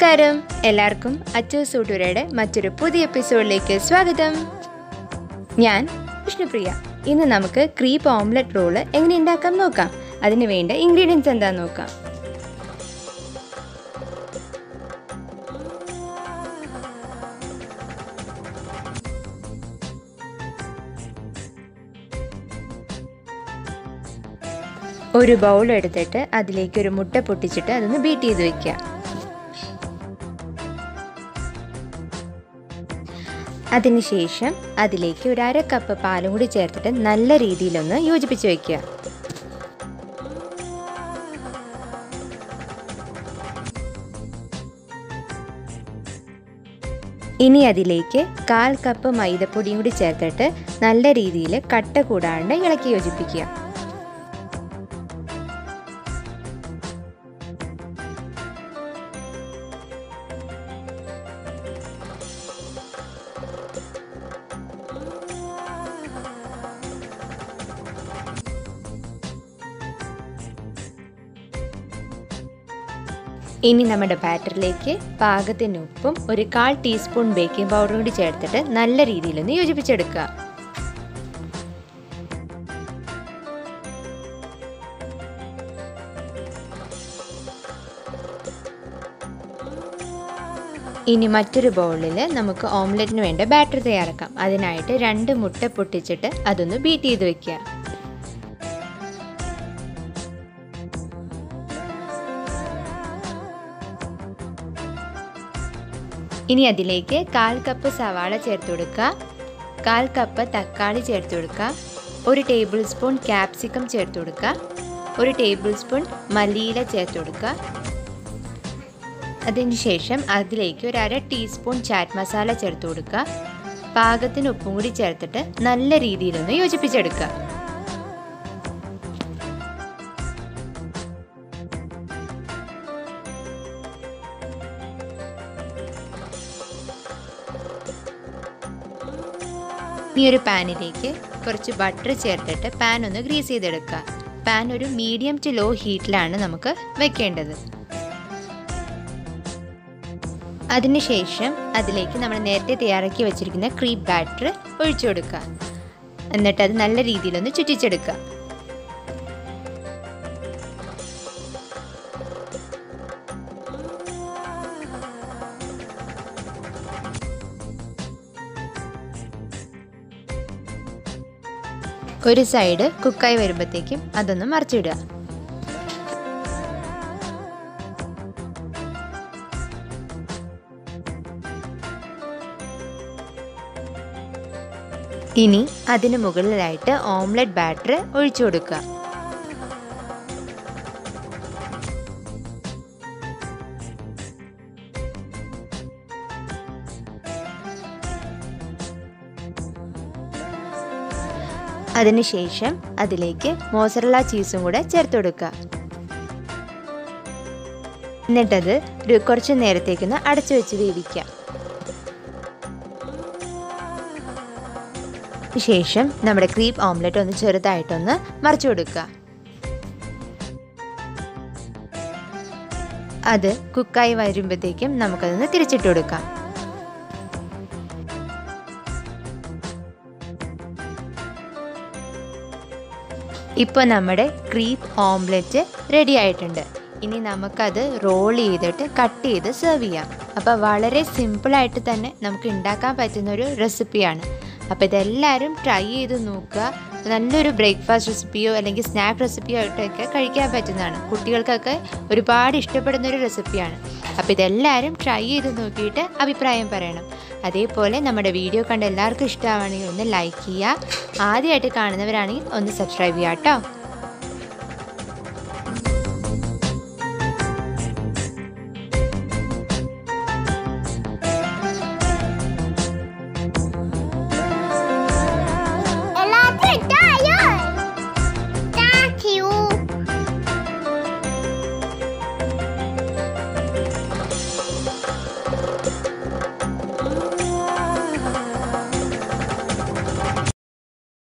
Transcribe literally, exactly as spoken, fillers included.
നമസ്കാരം, എല്ലാവർക്കും അച്ചൂസ് ഊട്ടൂരയുടെ മറ്റൊരു പുതിയ എപ്പിസോഡിലേക്ക് സ്വാഗതം. ഞാൻ വിഷ്ണുപ്രിയ. ഇന്ന് നമുക്ക് ക്രീപ്പ് ഓംലെറ്റ് റോള് എങ്ങനെ ഉണ്ടാക്കാം നോക്കാം. അതിന് വേണ്ട ഇൻഗ്രീഡിയൻസ് എന്താണെന്ന് നോക്കാം. ഒരു ബൗൾ എടുത്തിട്ട് അതിലേക്ക് ഒരു മുട്ട പൊട്ടിച്ചിട്ട് അതൊന്ന് ബീറ്റ് ചെയ്ത് വെക്കുക. അതിനുശേഷം അതിലേക്ക് ഒരു അര കപ്പ് പാലും കൂടി ചേർത്തിട്ട് നല്ല രീതിയിലൊന്ന് യോജിപ്പിച്ച് വയ്ക്കുക. ഇനി അതിലേക്ക് കാൽ കപ്പ് മൈദപ്പൊടിയും കൂടി ചേർത്തിട്ട് നല്ല രീതിയിൽ കട്ട കൂടാണ്ട് ഇളക്കി യോജിപ്പിക്കുക. ഇനി നമ്മുടെ ബാറ്ററിലേക്ക് പാകത്തിന് ഉപ്പും ഒരു കാൽ ടീസ്പൂൺ ബേക്കിംഗ് പൗഡറും കൂടി ചേർത്തിട്ട് നല്ല രീതിയിലൊന്ന് യോജിപ്പിച്ചെടുക്കുക. ഇനി മറ്റൊരു ബൗളിൽ നമുക്ക് ഓംലെറ്റിന് വേണ്ട ബാറ്റർ തയ്യാറാക്കാം. അതിനായിട്ട് രണ്ട് മുട്ട പൊട്ടിച്ചിട്ട് അതൊന്ന് ബീറ്റ് ചെയ്ത് വെക്കുക. ഇനി അതിലേക്ക് കാൽ കപ്പ് സവാള ചേർത്ത് കൊടുക്കുക, കാൽ കപ്പ് തക്കാളി ചേർത്ത് കൊടുക്കുക, ഒരു ടേബിൾ സ്പൂൺ ക്യാപ്സിക്കം ചേർത്ത് കൊടുക്കുക, ഒരു ടേബിൾ സ്പൂൺ മല്ലിയില ചേർത്ത് കൊടുക്കുക. അതിനുശേഷം അതിലേക്ക് ഒരു അര ടീസ്പൂൺ ചാറ്റ് മസാല ചേർത്ത് കൊടുക്കുക. പാകത്തിന് ഉപ്പും കൂടി ചേർത്തിട്ട് നല്ല രീതിയിലൊന്ന് യോജിപ്പിച്ചെടുക്കുക. ഈ ഒരു പാനിലേക്ക് കുറച്ച് ബട്ടർ ചേർത്തിട്ട് പാൻ ഒന്ന് ഗ്രീസ് ചെയ്തെടുക്കുക. പാൻ ഒരു മീഡിയം ടു ലോ ഹീറ്റിലാണ് നമുക്ക് വെക്കേണ്ടത്. അതിനുശേഷം അതിലേക്ക് നമ്മൾ നേരത്തെ തയ്യാറാക്കി വെച്ചിരിക്കുന്ന ക്രീപ്പ് ബാറ്റർ ഒഴിച്ചു കൊടുക്കുക. എന്നിട്ട് അത് നല്ല രീതിയിലൊന്ന് ചുറ്റിച്ചെടുക്കുക. ഒരു സൈഡ് കുക്കായി വരുമ്പോഴത്തേക്കും അതൊന്ന് മറിച്ചിടുക. ഇനി അതിന് മുകളിലായിട്ട് ഓംലെറ്റ് ബാറ്റർ ഒഴിച്ചു കൊടുക്കുക. അതിനുശേഷം അതിലേക്ക് മോസറല്ല ചീസും കൂടെ ചേർത്ത് കൊടുക്കുക. എന്നിട്ടത് ഒരു കുറച്ച് നേരത്തേക്കൊന്ന് അടച്ചു വെച്ച് വേവിക്കുക. ശേഷം നമ്മുടെ ക്രീപ്പ് ഓംലെറ്റ് ഒന്ന് ചെറുതായിട്ടൊന്ന് മറിച്ചു കൊടുക്കുക. അത് കുക്കായി വരുമ്പോഴത്തേക്കും നമുക്കതൊന്ന് തിരിച്ചിട്ട് കൊടുക്കാം. ഇപ്പോൾ നമ്മുടെ ക്രീപ്പ് ഓംലെറ്റ് റെഡി ആയിട്ടുണ്ട്. ഇനി നമുക്കത് റോൾ ചെയ്തിട്ട് കട്ട് ചെയ്ത് സെർവ് ചെയ്യാം. അപ്പോൾ വളരെ സിമ്പിളായിട്ട് തന്നെ നമുക്ക് ഉണ്ടാക്കാൻ പറ്റുന്നൊരു റെസിപ്പിയാണ്. അപ്പോൾ ഇതെല്ലാവരും ട്രൈ ചെയ്ത് നോക്കുക. നല്ലൊരു ബ്രേക്ക്ഫാസ്റ്റ് റെസിപ്പിയോ അല്ലെങ്കിൽ സ്നാക്ക് റെസിപ്പിയോ ആയിട്ടൊക്കെ കഴിക്കാൻ പറ്റുന്നതാണ്. കുട്ടികൾക്കൊക്കെ ഒരുപാട് ഇഷ്ടപ്പെടുന്നൊരു റെസിപ്പിയാണ്. അപ്പോൾ ഇതെല്ലാവരും ട്രൈ ചെയ്ത് നോക്കിയിട്ട് അഭിപ്രായം പറയണം. അതേപോലെ നമ്മുടെ വീഡിയോ കണ്ട് എല്ലാവർക്കും ഇഷ്ടമാണെങ്കിൽ ഒന്ന് ലൈക്ക് ചെയ്യുക. ആദ്യമായിട്ട് കാണുന്നവരാണെങ്കിൽ ഒന്ന് സബ്സ്ക്രൈബ് ചെയ്യുക കേട്ടോ.